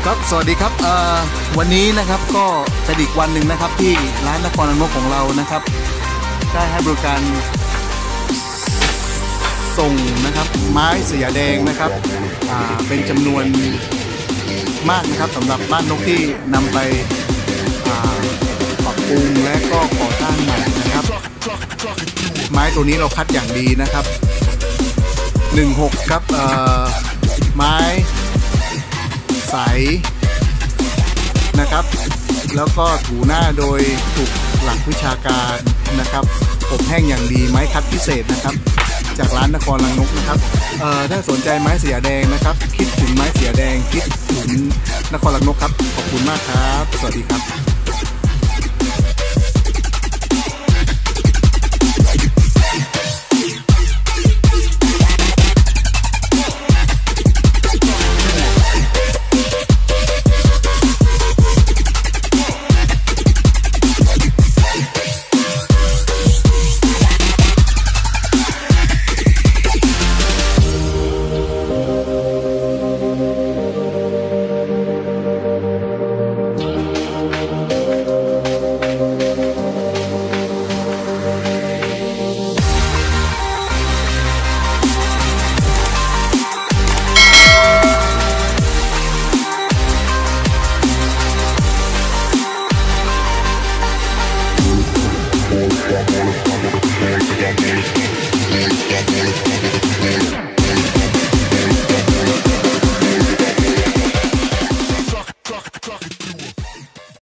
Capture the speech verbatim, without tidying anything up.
ครับสวัสดีครับวันนี้นะครับก็เป็นอีกวันหนึ่งนะครับที่ร้านนครนกของเรานะครับได้ให้บริการส่งนะครับไม้เสียแดงนะครับเป็นจำนวนมากนะครับสำหรับบ้านนกที่นำไปปรับปรุงและก็ก่อสร้างใหม่นะครับไม้ตัวนี้เราคัดอย่างดีนะครับหนึ่งหกครับไม้ใสนะครับแล้วก็ถูหน้าโดยถูกหลักวิชาการนะครับอบแห้งอย่างดีไม้คัดพิเศษนะครับจากร้านนครรังนกนะครับเอ่อถ้าสนใจไม้เสียแดงนะครับคิดถึงไม้เสียแดงคิดถึงนครรังนกครับขอบคุณมากครับสวัสดีครับ I'm